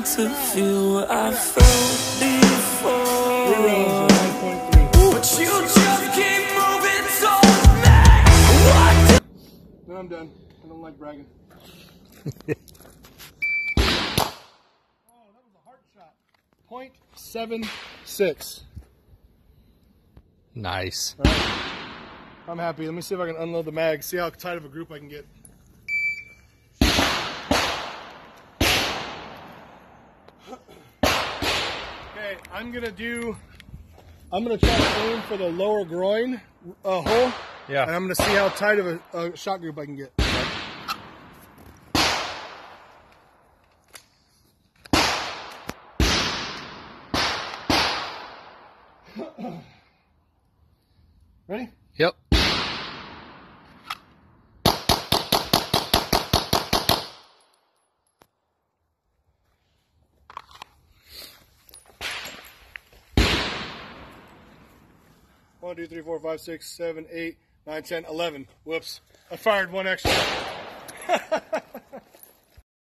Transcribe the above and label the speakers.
Speaker 1: to feel what I felt before.
Speaker 2: 3 rounds of 9.3.
Speaker 1: But you just keep moving towards me. What?
Speaker 2: Then I'm done. I don't like bragging. Oh, that was a hard shot. 0.76.
Speaker 3: Nice.
Speaker 2: All right. I'm happy. Let me see if I can unload the mag. See how tight of a group I can get. Okay, I'm gonna try to aim for the lower groin hole.
Speaker 3: Yeah.
Speaker 2: And I'm gonna see how tight of a shot group I can get. Ready?
Speaker 3: Yep.
Speaker 2: One, 2, 3, 4, 5, 6, 7, 8, 9, 10, 11. Whoops. I fired one extra.